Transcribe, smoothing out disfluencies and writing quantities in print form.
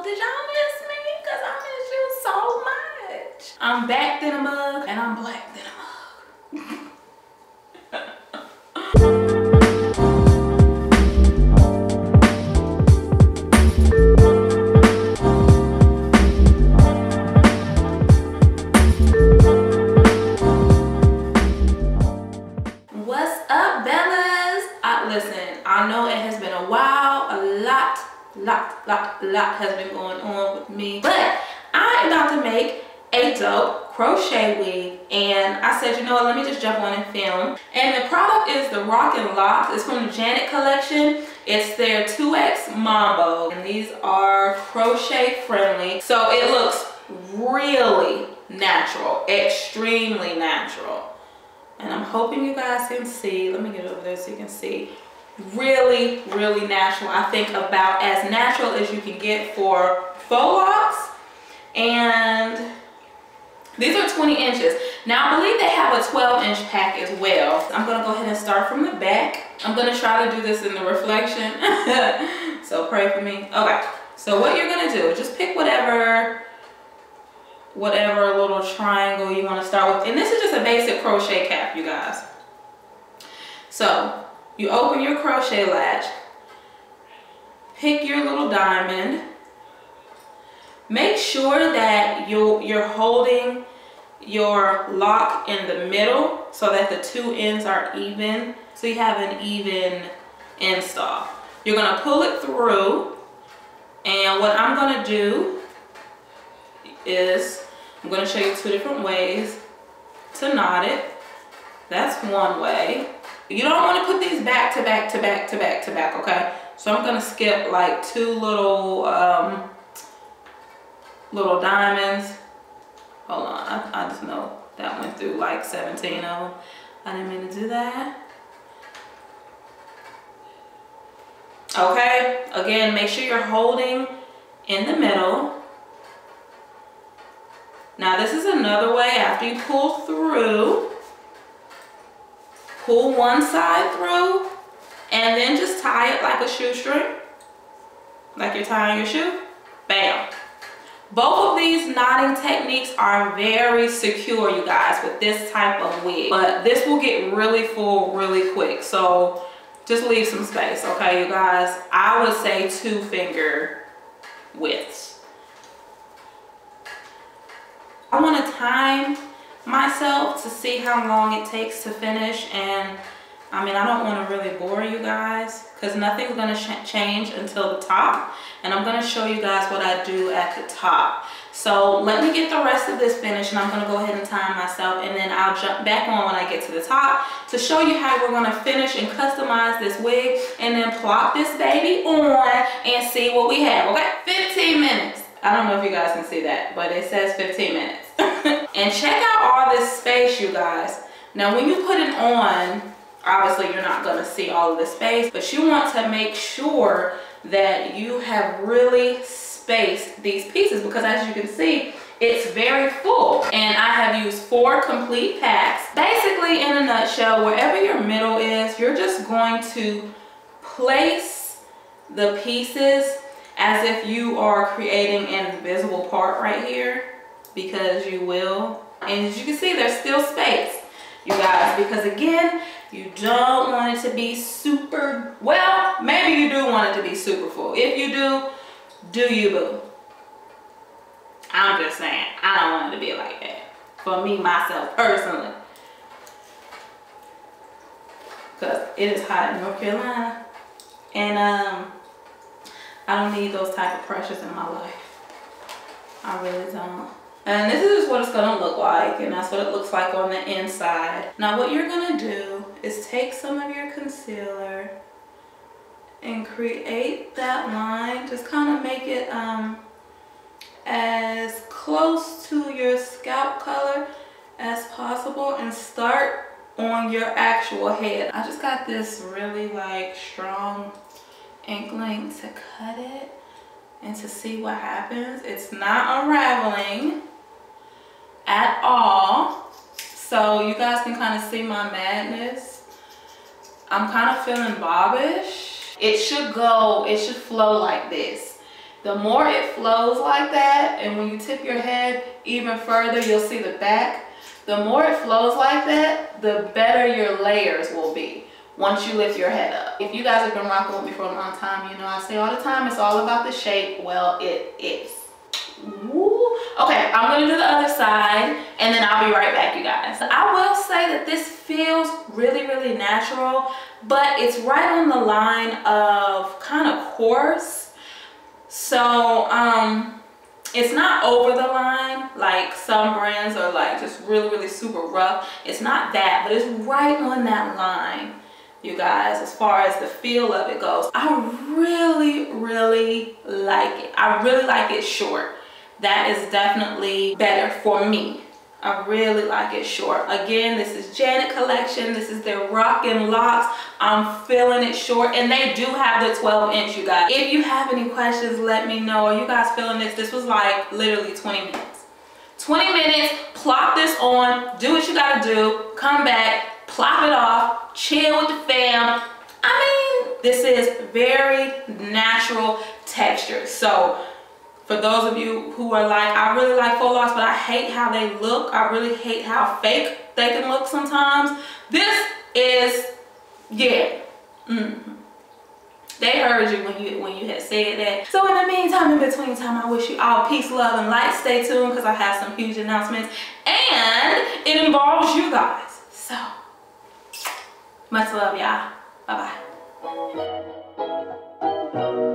Did y'all miss me? Because I miss you so much. I'm back than a mug and I'm black than a mug. What's up, Bellas? Listen, I know it has been a while. A lot has been going on with me, but I am about to make a dope crochet wig, and I said, you know what, let me just jump on and film. And the product is the Rock and Locks. It's from the Janet collection. It's their 2X Mambo, and these are crochet friendly, so it looks really natural, extremely natural. And I'm hoping you guys can see. Let me get over there so you can see. Really natural. I think about as natural as you can get for faux locks. And these are 20 inches. Now I believe they have a 12-inch pack as well. I'm gonna go ahead and start from the back. I'm gonna try to do this in the reflection. So pray for me. Okay, so what you're gonna do, just pick whatever little triangle you want to start with. And this is just a basic crochet cap, you guys. So you open your crochet latch, pick your little diamond, make sure that you're holding your lock in the middle so that the two ends are even, so you have an even install. You're going to pull it through, and what I'm going to do is I'm going to show you two different ways to knot it. That's one way. You don't want to put these back to back, okay? So I'm going to skip like two little diamonds. Hold on, I just know that went through like 17 of them. I didn't mean to do that. Okay, again, make sure you're holding in the middle. Now this is another way. After you pull through, pull one side through and then just tie it like a shoestring, like you're tying your shoe. Bam. Both of these knotting techniques are very secure, you guys, with this type of wig, but this will get really full really quick, so just leave some space, okay, you guys? I would say 2-finger widths. I want to time myself to see how long it takes to finish, and I mean, I don't want to really bore you guys because nothing's going to change until the top, and I'm going to show you guys what I do at the top. So let me get the rest of this finished, and I'm going to go ahead and time myself, and then I'll jump back on when I get to the top to show you how we're going to finish and customize this wig, and then plop this baby on and see what we have. Okay, 15 minutes. I don't know if you guys can see that, but it says 15 minutes. And check out all this space, you guys. Now when you put it on, obviously you're not going to see all of the space, but you want to make sure that you have really spaced these pieces, because as you can see, it's very full. And I have used 4 complete packs. Basically, in a nutshell, wherever your middle is, you're just going to place the pieces as if you are creating an invisible part right here, because you will. And as you can see, there's still space, you guys, because again, you don't want it to be super, well, maybe you do want it to be super full. If you do you, boo. I'm just saying, I don't want it to be like that. For me, myself, personally. Because it is hot in North Carolina. And I don't need those type of pressures in my life. I really don't. And this is what it's gonna look like, and that's what it looks like on the inside. Now what you're gonna do is take some of your concealer and create that line. Just kind of make it as close to your scalp color as possible, and start on your actual head. I just got this really like strong inkling to cut it and to see what happens. It's not unraveling at all, so you guys can kind of see my madness. I'm kind of feeling bobbish. It should flow like this, The more it flows like that, and when you tip your head even further, you'll see the back. The more it flows like that, the better your layers will be once you lift your head up. If you guys have been rocking with me for a long time, you know I say all the time, it's all about the shape. Well, it is. Woo. Okay, I'm gonna do the other side, and then I'll be right back, you guys. I will say that this feels really, really natural, but it's right on the line of kind of coarse. So, it's not over the line like some brands are like just really, really super rough. It's not that, but it's right on that line, you guys, as far as the feel of it goes. I really, really like it. I really like it short. That is definitely better for me. I really like it short. Again, this is Janet Collection. This is their Rockin' Locks. I'm feeling it short, and they do have the 12-inch, you guys. If you have any questions, let me know. Are you guys feeling this? This was like literally 20 minutes. 20 minutes, plop this on, do what you gotta do, come back, plop it off, chill with the fam. I mean, this is very natural texture. So, for those of you who are like, I really like faux locks, but I hate how they look. I really hate how fake they can look sometimes. This is, yeah. They heard you when you had said that. So in the meantime, in between time, I wish you all peace, love, and light. Stay tuned because I have some huge announcements, and it involves you guys. So, much love, y'all. Bye-bye.